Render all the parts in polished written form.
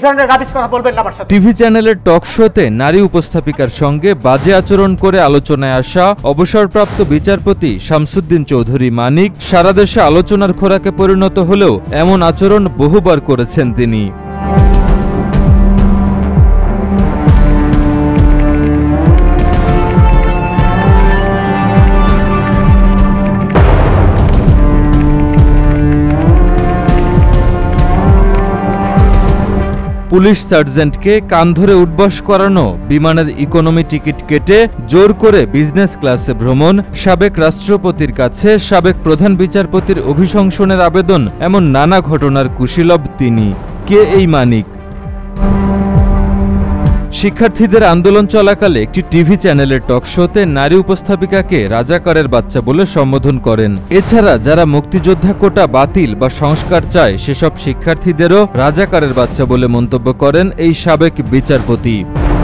TV চ্যানেলের টক শোতে নারী উপস্থাপিকার সঙ্গে বাজে আচরণ করে আলোচনায় আসা অবসরপ্রাপ্ত বিচারপতি শামসুদ্দিন চৌধুরী মানিক সারা দেশে আলোচনার খোরাকে পরিণত হলেও এমন আচরণ বহুবার করেছেন তিনি। পুলিশ সার্জেন্টকে কান ধরে উঠবস করানো, বিমানের ইকোনমি টিকিট কেটে জোর করে বিজনেস ক্লাসে ভ্রমণ, সাবেক রাষ্ট্রপতির কাছে সাবেক প্রধান বিচারপতির অভিশংসনের আবেদন, এমন নানা ঘটনার কুশীলব তিনি। কে এই মানিক? শিক্ষার্থীদের আন্দোলন চলাকালে একটি টিভি চ্যানেলের টক শোতে নারী উপস্থাপিকাকে রাজাকারের বাচ্চা বলে সম্বোধন করেন। এছাড়া যারা মুক্তিযোদ্ধা কোটা বাতিল বা সংস্কার চায় সেসব শিক্ষার্থীদেরও রাজাকারের বাচ্চা বলে মন্তব্য করেন এই সাবেক বিচারপতি।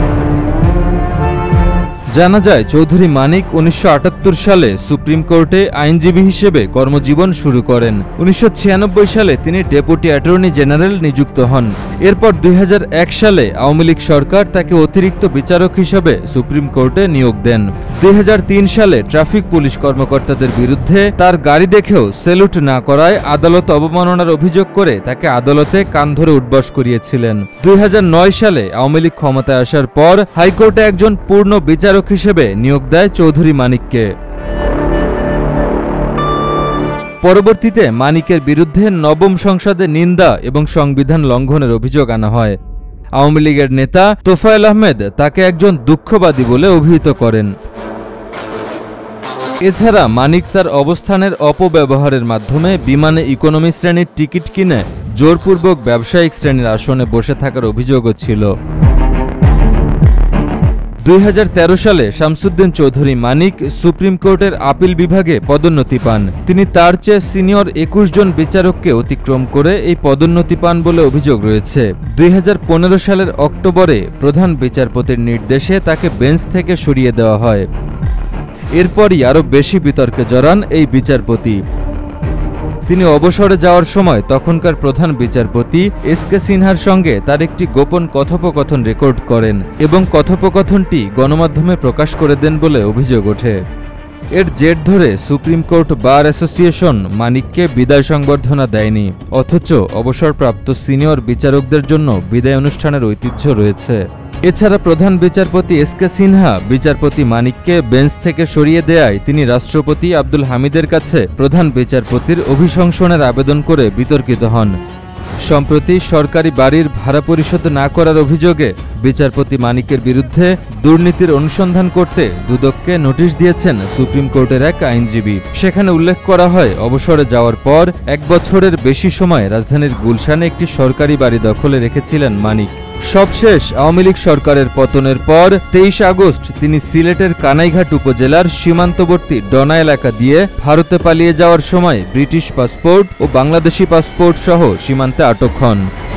জানা যায় চৌধুরী মানিক ১৯৭৮ সালে সুপ্রিম কোর্টে আইনজীবী হিসেবে কর্মজীবন শুরু করেন। ১৯৯৬ সালে তিনি ডেপুটি অ্যাটর্নি জেনারেল নিযুক্ত হন। এরপর ২০০১ সালে আওয়ামী লীগ সরকার তাকে অতিরিক্ত বিচারক হিসেবে সুপ্রিম কোর্টে নিয়োগ দেন। ২০০৩ সালে ট্রাফিক পুলিশ কর্মকর্তাদের বিরুদ্ধে তার গাড়ি দেখেও সেলুট না করায় আদালত অবমাননার অভিযোগ করে তাকে আদালতে কান ধরে উঠবস করিয়েছিলেন। ২০০৯ সালে আওয়ামী লীগ ক্ষমতায় আসার পর হাইকোর্টে একজন পূর্ণ বিচারক হিসেবে নিয়োগ দেয় চৌধুরী মানিককে। পরবর্তীতে মানিকের বিরুদ্ধে নবম সংসদে নিন্দা এবং সংবিধান লঙ্ঘনের অভিযোগ আনা হয়। আওয়ামী লীগের নেতা তোফায়েল আহমেদ তাকে একজন দুঃখবাদী বলে অভিহিত করেন। এছাড়া মানিক তার অবস্থানের অপব্যবহারের মাধ্যমে বিমানে ইকোনমি শ্রেণীর টিকিট কিনে জোরপূর্বক ব্যবসায়িক শ্রেণীর আসনে বসে থাকার অভিযোগও ছিল। ২০১৩ সালে শামসুদ্দিন চৌধুরী মানিক সুপ্রিম কোর্টের আপিল বিভাগে পদোন্নতি পান। তিনি তার চেয়ে সিনিয়র ২১ জন বিচারককে অতিক্রম করে এই পদোন্নতি পান বলে অভিযোগ রয়েছে। ২০১৫ সালের অক্টোবরে প্রধান বিচারপতির নির্দেশে তাকে বেঞ্চ থেকে সরিয়ে দেওয়া হয়। এরপরই আরও বেশি বিতর্কে জড়ান এই বিচারপতি। তিনি অবসরে যাওয়ার সময় তখনকার প্রধান বিচারপতি এস.কে. সিনহার সঙ্গে তার একটি গোপন কথোপকথন রেকর্ড করেন এবং কথোপকথনটি গণমাধ্যমে প্রকাশ করে দেন বলে অভিযোগ ওঠে। এর জের ধরে সুপ্রিম কোর্ট বার অ্যাসোসিয়েশন মানিককে বিদায় সংবর্ধনা দেয়নি, অথচ অবসরপ্রাপ্ত সিনিয়র বিচারকদের জন্য বিদায় অনুষ্ঠানের ঐতিহ্য রয়েছে। এছাড়া প্রধান বিচারপতি এস.কে. সিনহা বিচারপতি মানিককে বেঞ্চ থেকে সরিয়ে দেয়ায় তিনি রাষ্ট্রপতি আব্দুল হামিদের কাছে প্রধান বিচারপতির অভিশংসনের আবেদন করে বিতর্কিত হন। সম্প্রতি সরকারি বাড়ির ভাড়া পরিশোধ না করার অভিযোগে বিচারপতি মানিকের বিরুদ্ধে দুর্নীতির অনুসন্ধান করতে দুদককে নোটিশ দিয়েছেন সুপ্রিম কোর্টের এক আইনজীবী। সেখানে উল্লেখ করা হয়, অবসরে যাওয়ার পর ১ বছরের বেশি সময় রাজধানীর গুলশানে একটি সরকারি বাড়ি দখলে রেখেছিলেন মানিক। সবশেষ আওয়ামী লীগ সরকারের পতনের পর ২৩ আগস্ট তিনি সিলেটের কানাইঘাট উপজেলার সীমান্তবর্তী ডনা এলাকা দিয়ে ভারতে পালিয়ে যাওয়ার সময় ব্রিটিশ পাসপোর্ট ও বাংলাদেশি পাসপোর্ট সহ সীমান্তে আটক হন।